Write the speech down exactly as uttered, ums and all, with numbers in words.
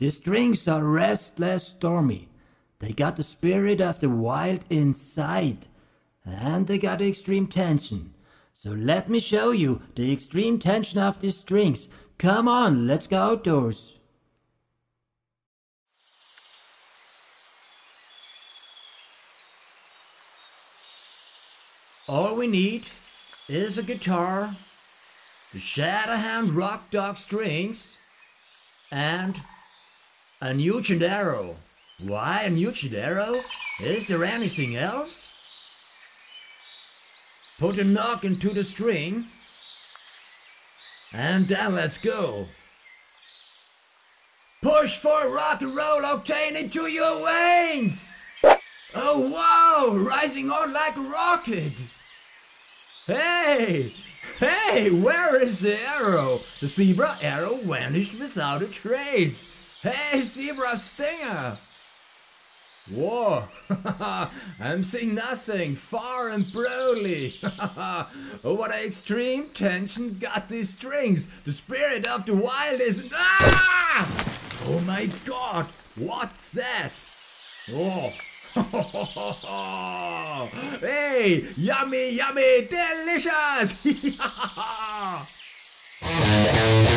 The strings are restless, stormy. They got the spirit of the wild inside. And they got extreme tension. So let me show you the extreme tension of these strings. Come on, let's go outdoors. All we need is a guitar, the shatterhand Rockdocg strings, and a Nugent arrow. Why a Nugent arrow? Is there anything else? Put a knock into the string, and then let's go. Push for rock and roll octane into your veins! Oh wow, rising on like a rocket! Hey! Hey, where is the arrow? The zebra arrow vanished without a trace. Hey, zebra stinger! Whoa, I'm seeing nothing, far and broadly. Oh, what an extreme tension got these strings. The spirit of the wild is... Ah! Oh my god, what's that? Oh. Hey, yummy, yummy, delicious!